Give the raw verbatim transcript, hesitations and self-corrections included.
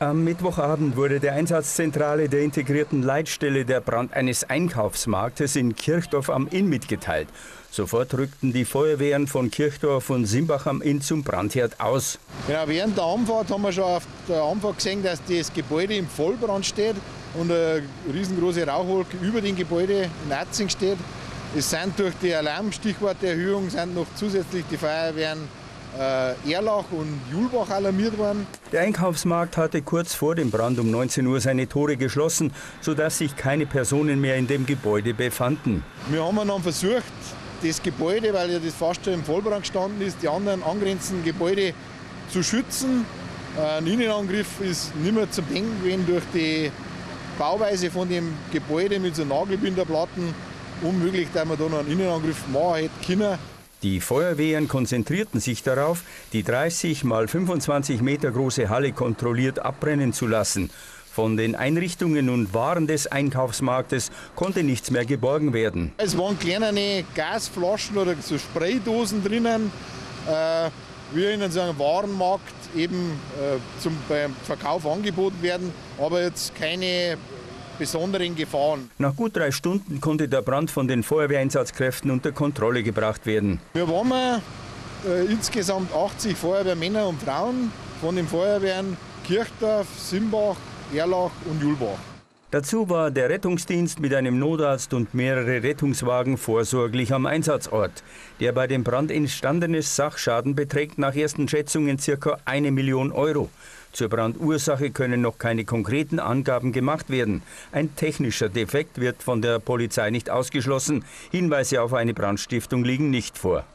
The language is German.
Am Mittwochabend wurde der Einsatzzentrale der integrierten Leitstelle der Brand eines Einkaufsmarktes in Kirchdorf am Inn mitgeteilt. Sofort rückten die Feuerwehren von Kirchdorf und Simbach am Inn zum Brandherd aus. Genau, während der Anfahrt haben wir schon auf der Anfahrt gesehen, dass das Gebäude im Vollbrand steht und eine riesengroße Rauchwolke über dem Gebäude in Atzing steht. Es sind durch die Alarmstichworterhöhung sind noch zusätzlich die Feuerwehren äh, Erlach und Julbach alarmiert worden. Der Einkaufsmarkt hatte kurz vor dem Brand um neunzehn Uhr seine Tore geschlossen, sodass sich keine Personen mehr in dem Gebäude befanden. Wir haben dann versucht, das Gebäude, weil ja das fast schon im Vollbrand gestanden ist, die anderen angrenzenden Gebäude zu schützen. Ein Innenangriff ist nicht mehr zu denken gewesen durch die Bauweise von dem Gebäude mit so Nagelbinderplatten. Unmöglich, dass man da noch einen Innenangriff machen hätte können. Die Feuerwehren konzentrierten sich darauf, die dreißig mal fünfundzwanzig Meter große Halle kontrolliert abbrennen zu lassen. Von den Einrichtungen und Waren des Einkaufsmarktes konnte nichts mehr geborgen werden. Es waren kleine Gasflaschen oder so Spraydosen drinnen, äh, wie in so einem Warenmarkt eben äh, zum beim Verkauf angeboten werden, aber jetzt keine besonderen Gefahren. Nach gut drei Stunden konnte der Brand von den Feuerwehreinsatzkräften unter Kontrolle gebracht werden. Wir waren äh, insgesamt achtzig Feuerwehrmänner und Frauen von den Feuerwehren Kirchdorf, Simbach, Erlach und Julbach. Dazu war der Rettungsdienst mit einem Notarzt und mehrere Rettungswagen vorsorglich am Einsatzort. Der bei dem Brand entstandene Sachschaden beträgt nach ersten Schätzungen ca. eine Million Euro. Zur Brandursache können noch keine konkreten Angaben gemacht werden. Ein technischer Defekt wird von der Polizei nicht ausgeschlossen. Hinweise auf eine Brandstiftung liegen nicht vor.